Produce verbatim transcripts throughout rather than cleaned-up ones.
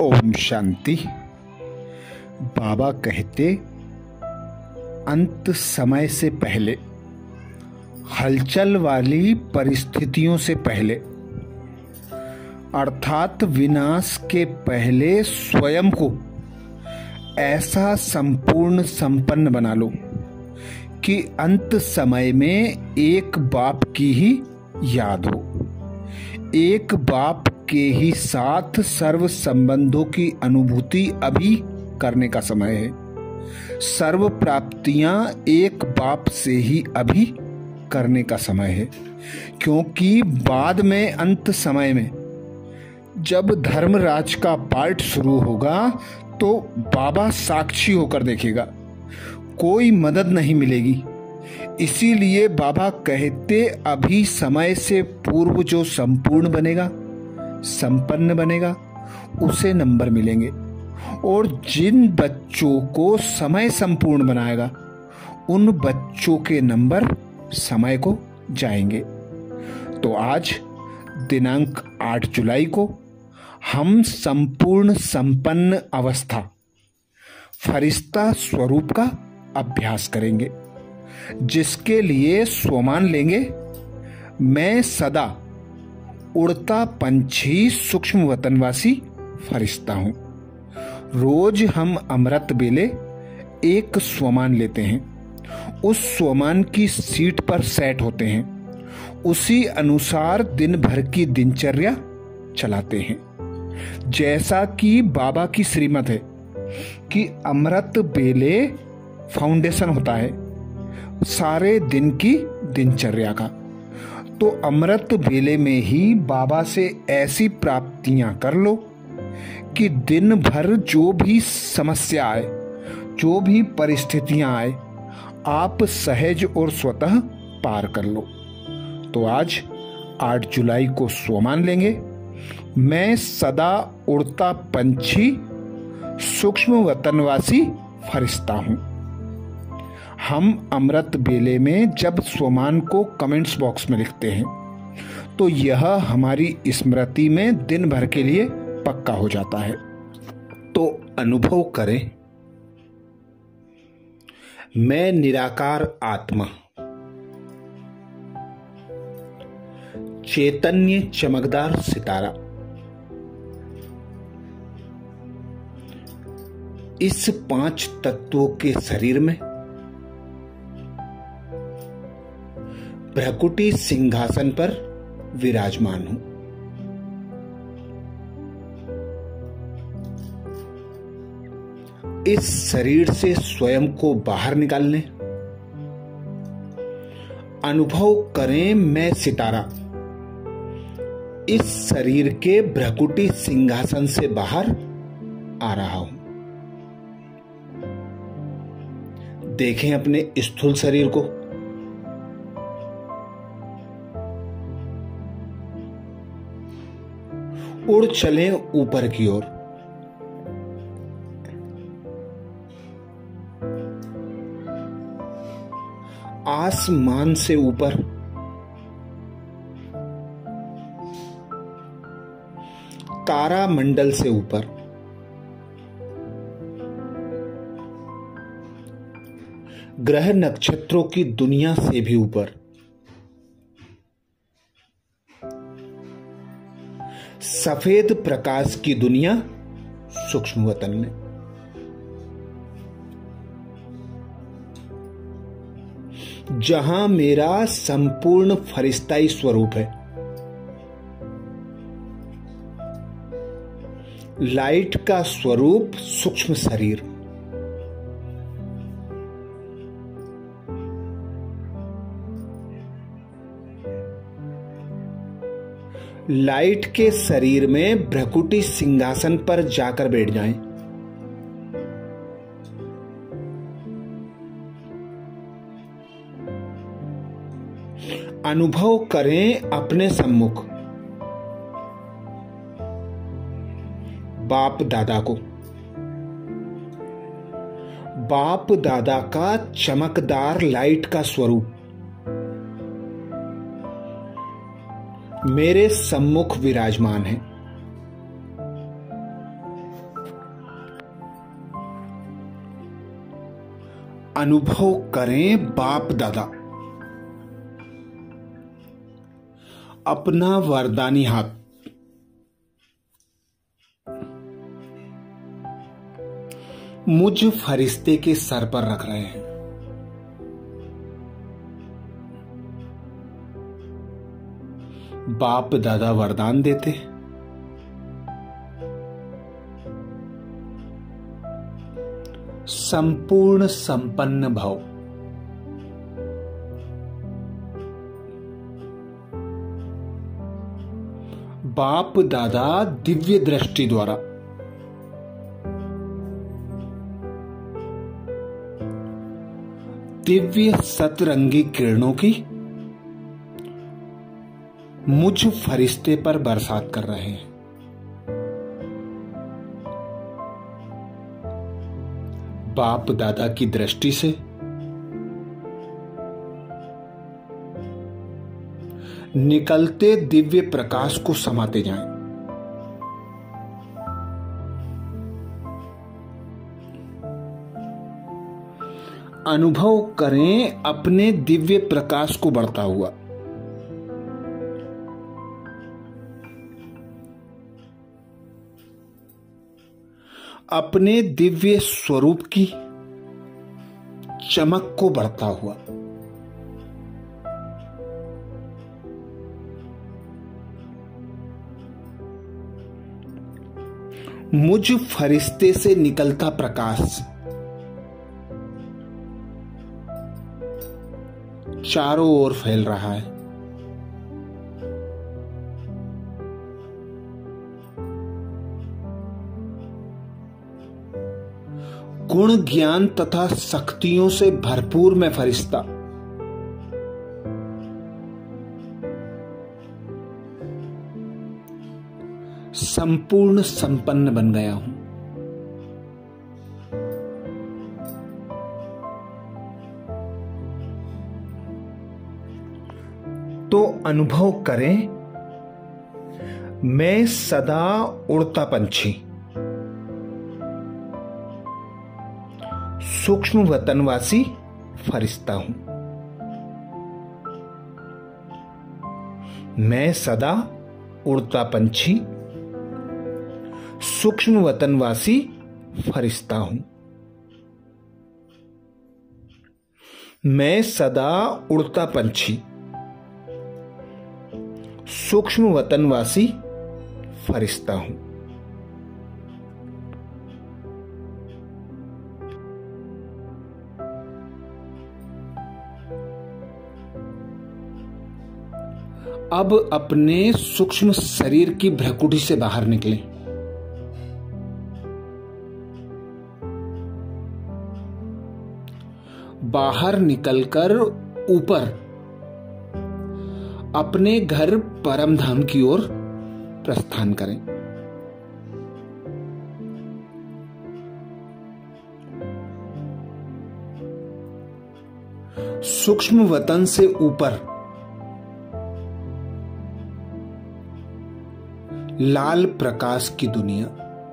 ओम शांति। बाबा कहते, अंत समय से पहले, हलचल वाली परिस्थितियों से पहले, अर्थात विनाश के पहले स्वयं को ऐसा संपूर्ण संपन्न बना लो कि अंत समय में एक बाप की ही याद हो। एक बाप के ही साथ सर्व संबंधों की अनुभूति अभी करने का समय है। सर्व प्राप्तियां एक बाप से ही अभी करने का समय है, क्योंकि बाद में अंत समय में जब धर्मराज का पार्ट शुरू होगा तो बाबा साक्षी होकर देखेगा, कोई मदद नहीं मिलेगी। इसीलिए बाबा कहते, अभी समय से पूर्व जो संपूर्ण बनेगा, संपन्न बनेगा, उसे नंबर मिलेंगे, और जिन बच्चों को समय संपूर्ण बनाएगा उन बच्चों के नंबर समय को जाएंगे। तो आज दिनांक आठ जुलाई को हम संपूर्ण संपन्न अवस्था फरिश्ता स्वरूप का अभ्यास करेंगे, जिसके लिए स्वमान लेंगे, मैं सदा उड़ता पंछी सूक्ष्म वतनवासी फरिश्ता हूं। रोज हम अमृत बेले एक स्वमान लेते हैं, उस स्वमान की सीट पर सेट होते हैं, उसी अनुसार दिन भर की दिनचर्या चलाते हैं। जैसा कि बाबा की श्रीमत है कि अमृत बेले फाउंडेशन होता है सारे दिन की दिनचर्या का, तो अमृत बेले में ही बाबा से ऐसी प्राप्तियां कर लो कि दिन भर जो भी समस्या आए, जो भी परिस्थितियां आए, आप सहज और स्वतः पार कर लो। तो आज आठ जुलाई को स्वमान लेंगे, मैं सदा उड़ता पंछी सूक्ष्म वतनवासी फरिश्ता हूं। हम अमृत बेले में जब स्वमान को कमेंट्स बॉक्स में लिखते हैं तो यह हमारी स्मृति में दिन भर के लिए पक्का हो जाता है। तो अनुभव करें, मैं निराकार आत्मा, चैतन्य चमकदार सितारा, इस पांच तत्वों के शरीर में भ्रकुटी सिंहासन पर विराजमान हूं। इस शरीर से स्वयं को बाहर निकालने, अनुभव करें, मैं सितारा इस शरीर के भ्रकुटी सिंहासन से बाहर आ रहा हूं। देखें अपने स्थूल शरीर को, उड़ चलें ऊपर की ओर। आसमान से ऊपर, तारा मंडल से ऊपर, ग्रह नक्षत्रों की दुनिया से भी ऊपर, सफेद प्रकाश की दुनिया सूक्ष्म वतन में, जहां मेरा संपूर्ण फरिश्ताई स्वरूप है। लाइट का स्वरूप सूक्ष्म शरीर, लाइट के शरीर में भ्रकुटी सिंहासन पर जाकर बैठ जाएं। अनुभव करें अपने सम्मुख बाप दादा को, बाप दादा का चमकदार लाइट का स्वरूप मेरे सम्मुख विराजमान है। अनुभव करें बाप दादा अपना वरदानी हाथ मुझ फरिश्ते के सर पर रख रहे हैं। बाप दादा वरदान देते, संपूर्ण संपन्न भव। बाप दादा दिव्य दृष्टि द्वारा दिव्य सतरंगी किरणों की मुझ फरिश्ते पर बरसात कर रहे हैं। बाप दादा की दृष्टि से निकलते दिव्य प्रकाश को समाते जाएं। अनुभव करें अपने दिव्य प्रकाश को बढ़ता हुआ। अपने दिव्य स्वरूप की चमक को बढ़ता हुआ। मुझ फरिश्ते से निकलता प्रकाश चारों ओर फैल रहा है। गुण ज्ञान तथा शक्तियों से भरपूर मैं फरिश्ता संपूर्ण संपन्न बन गया हूं। तो अनुभव करें मैं सदा उड़ता पंछी सूक्ष्म वतनवासी फरिश्ता हूं। मैं सदा उड़ता पंछी सूक्ष्म वतनवासी फरिश्ता हूं। मैं सदा उड़ता पंछी सूक्ष्म वतनवासी फरिश्ता हूं। अब अपने सूक्ष्म शरीर की भ्रकुटी से बाहर निकलें। बाहर निकलकर ऊपर अपने घर परम धाम की ओर प्रस्थान करें। सूक्ष्म वतन से ऊपर लाल प्रकाश की दुनिया,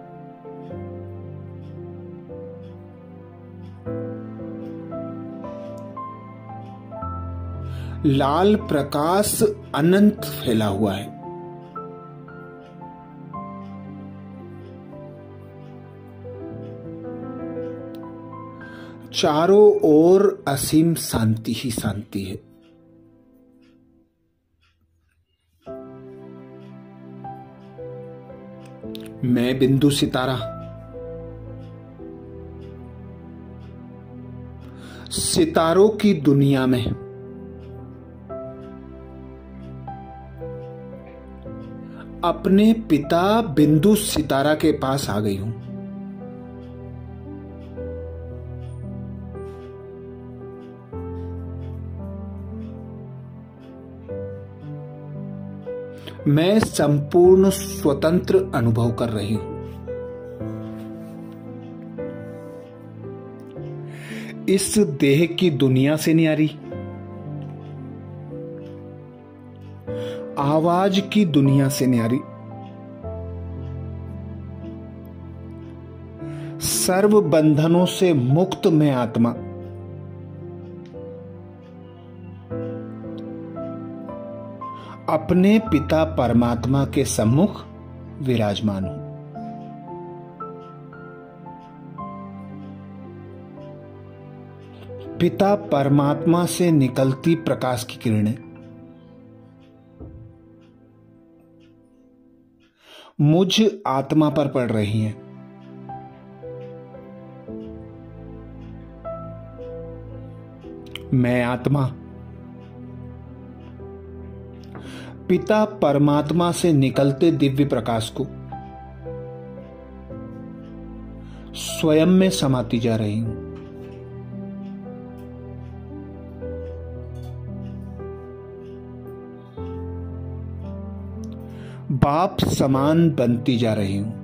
लाल प्रकाश अनंत फैला हुआ है। चारों ओर असीम शांति ही शांति है। मैं बिंदु सितारा सितारों की दुनिया में अपने पिता बिंदु सितारा के पास आ गई हूं। मैं संपूर्ण स्वतंत्र अनुभव कर रही हूं। इस देह की दुनिया से न्यारी, आवाज की दुनिया से न्यारी, सर्व बंधनों से मुक्त मैं आत्मा अपने पिता परमात्मा के सम्मुख विराजमान हूं। पिता परमात्मा से निकलती प्रकाश की किरणें मुझ आत्मा पर पड़ रही हैं। मैं आत्मा पिता परमात्मा से निकलते दिव्य प्रकाश को स्वयं में समाती जा रही हूं। बाप समान बनती जा रही हूं।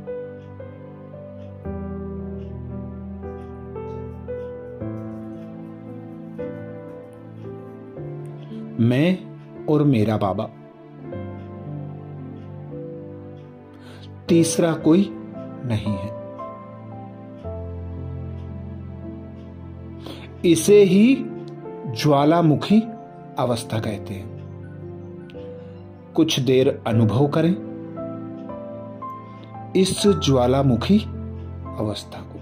मैं और मेरा बाबा, तीसरा कोई नहीं है। इसे ही ज्वालामुखी अवस्था कहते हैं। कुछ देर अनुभव करें इस ज्वालामुखी अवस्था को।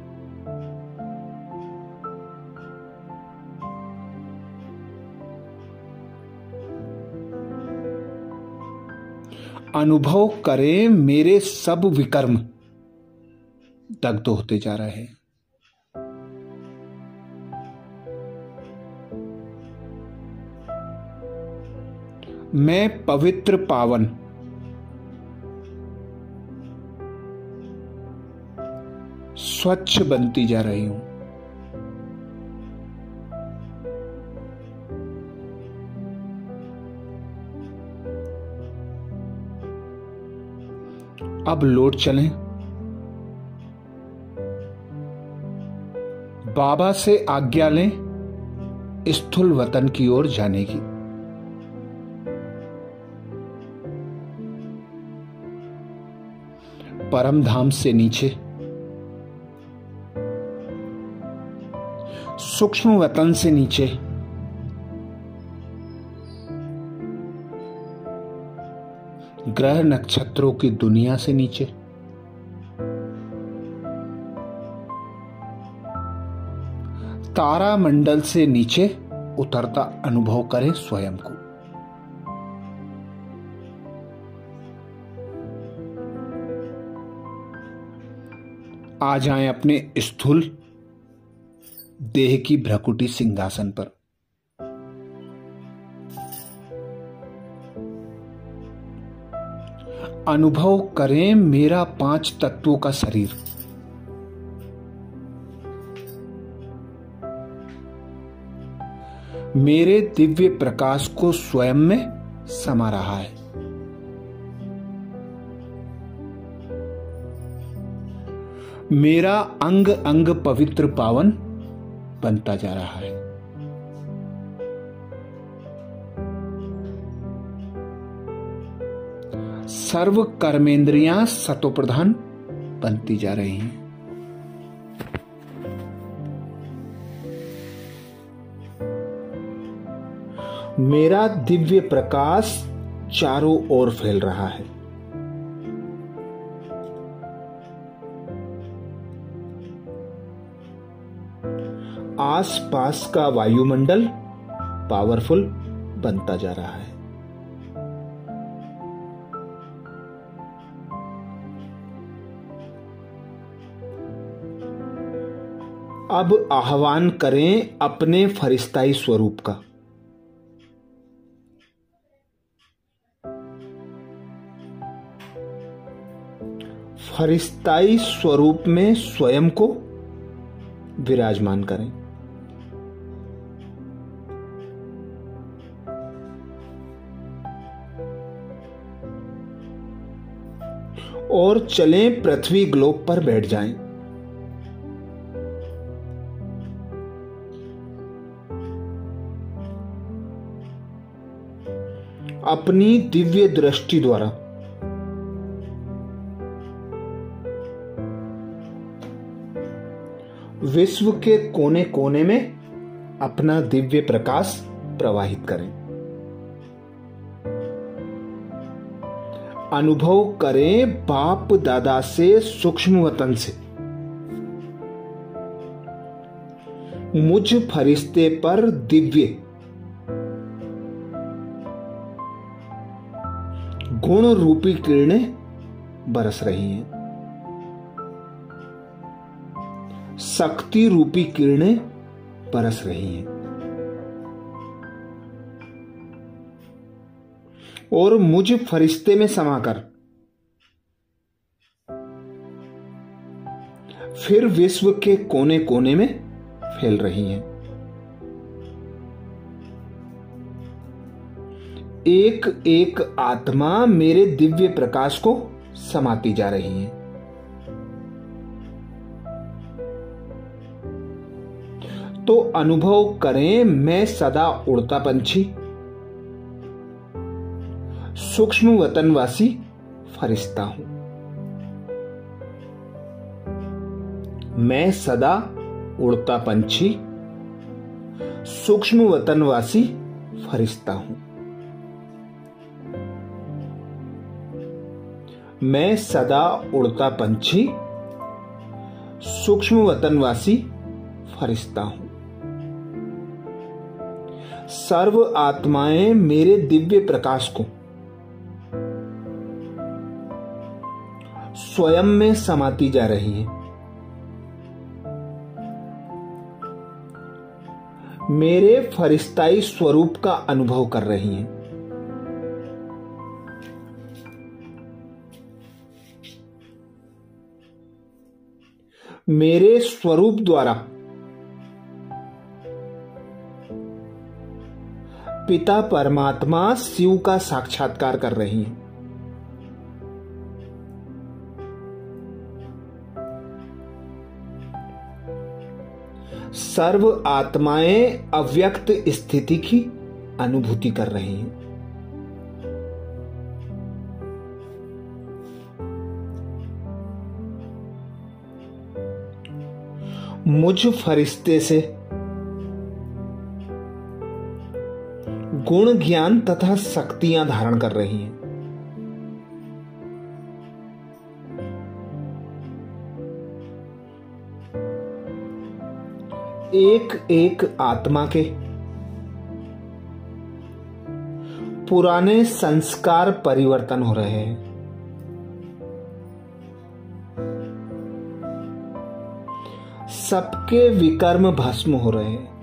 अनुभव करें मेरे सब विकर्म दग्ध होते जा रहे हैं। मैं पवित्र पावन स्वच्छ बनती जा रही हूं। अब लौट चलें बाबा से आज्ञा लें स्थूल वतन की ओर जाने की। परम धाम से नीचे सूक्ष्म वतन से नीचे ग्रह नक्षत्रों की दुनिया से नीचे तारा मंडल से नीचे उतरता अनुभव करें स्वयं को। आ जाएं अपने स्थूल देह की भ्रकुटी सिंहासन पर। अनुभव करें मेरा पांच तत्वों का शरीर मेरे दिव्य प्रकाश को स्वयं में समा रहा है। मेरा अंग अंग पवित्र पावन बनता जा रहा है। सर्व कर्मेंद्रियां सतोप्रधान बनती जा रही हैं। मेरा दिव्य प्रकाश चारों ओर फैल रहा है। आसपास का वायुमंडल पावरफुल बनता जा रहा है। अब आह्वान करें अपने फरिश्ताई स्वरूप का। फरिश्ताई स्वरूप में स्वयं को विराजमान करें। और चलें पृथ्वी ग्लोब पर बैठ जाएं। अपनी दिव्य दृष्टि द्वारा विश्व के कोने कोने में अपना दिव्य प्रकाश प्रवाहित करें। अनुभव करें बाप दादा से सूक्ष्म वतन से, मुझ फरिश्ते पर दिव्य गुण रूपी किरणें बरस रही हैं, शक्ति रूपी किरणें बरस रही हैं, और मुझ फरिश्ते में समाकर फिर विश्व के कोने कोने में फैल रही हैं। एक एक आत्मा मेरे दिव्य प्रकाश को समाती जा रही है। तो अनुभव करें मैं सदा उड़ता पंछी, सूक्ष्म वतनवासी फरिश्ता हूं। मैं सदा उड़ता पंछी, सूक्ष्म वतनवासी फरिश्ता हूं। मैं सदा उड़ता पंछी, सूक्ष्म वतनवासी फरिश्ता हूं। सर्व आत्माएं मेरे दिव्य प्रकाश को स्वयं में समाती जा रही हैं। मेरे फरिश्ताई स्वरूप का अनुभव कर रही हैं। मेरे स्वरूप द्वारा पिता परमात्मा शिव का साक्षात्कार कर रही हैं। सर्व आत्माएं अव्यक्त स्थिति की अनुभूति कर रही हैं। मुझ फरिश्ते से गुण ज्ञान तथा शक्तियां धारण कर रही हैं। एक एक आत्मा के पुराने संस्कार परिवर्तन हो रहे हैं। सबके विकर्म भस्म हो रहे हैं।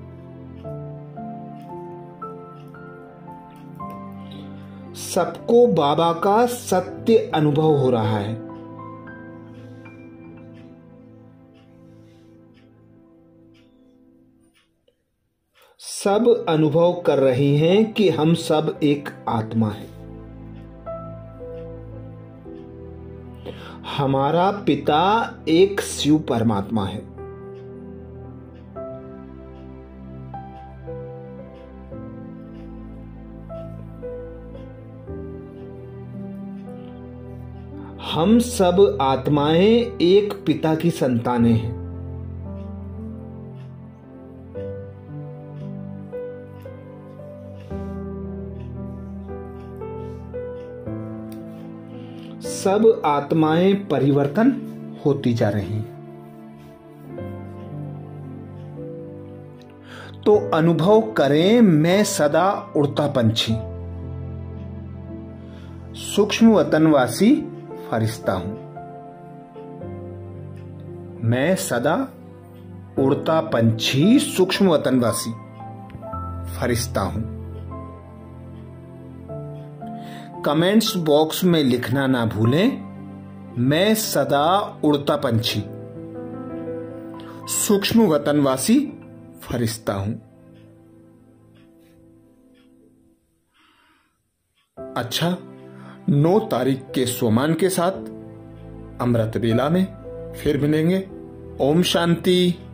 सबको बाबा का सत्य अनुभव हो रहा है। सब अनुभव कर रही हैं कि हम सब एक आत्मा है। हमारा पिता एक शिव परमात्मा है। हम सब आत्माएं एक पिता की संतानें हैं। सब आत्माएं परिवर्तन होती जा रही हैं। तो अनुभव करें मैं सदा उड़ता पंछी, सूक्ष्म वतनवासी फरिश्ता हूं। मैं सदा उड़ता पंछी, सूक्ष्म वतनवासी फरिश्ता हूं। कमेंट्स बॉक्स में लिखना ना भूलें, मैं सदा उड़ता पंछी, सूक्ष्म वतनवासी फरिश्ता हूं। अच्छा, नौ तारीख के सोमान के साथ अमृत बेला में फिर मिलेंगे। ओम शांति।